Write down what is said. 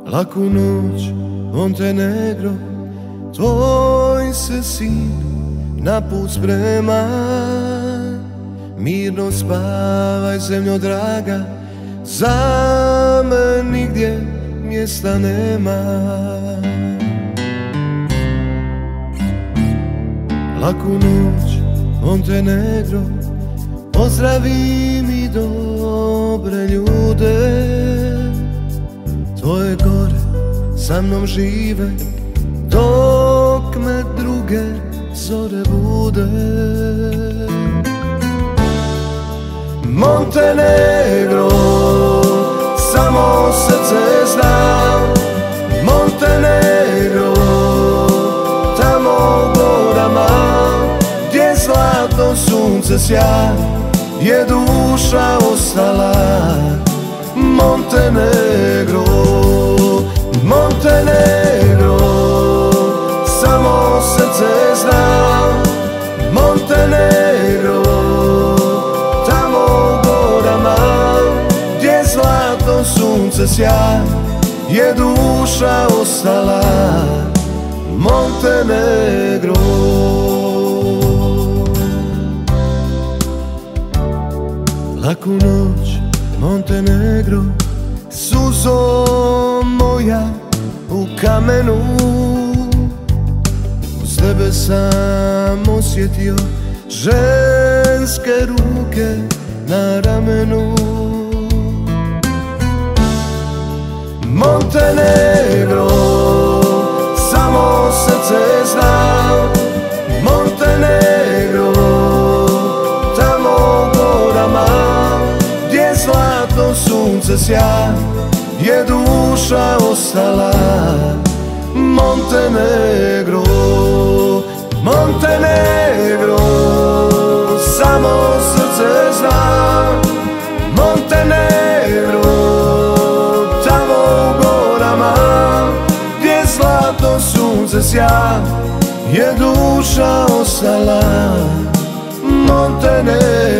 Laku noć, Montenegro, tvoj se sin na put sprema. Mirno spavaj, zemljo draga, za me nigdje mjesta nema. Laku noć, Montenegro, pozdravi mi dobre ljude. Tvoje gore sa mnom žive, dok me druge zore bude. Montenegro, samo srce zna. Montenegro, tamo u gorama, gdje zlatno sunce sja, je duša ostala. Montenegro, Montenegro, samo srce zna. Montenegro, tamo u gorama, gdje zlatno sunce sja, je duša ostala. Montenegro. Laku noć, Montenegro, suzo moja u kamenu. Uz tebe sam osjetio ženske ruke na ramenu. Montenegro, samo srce zna. Montenegro, tamo u gorama, gdje zlatno sunce sja, je duša ostala. Montenegro, Montenegro, samo srce zna. Montenegro, tamo u gorama, gdje zlatno sunce sja, je duša ostala. Montenegro.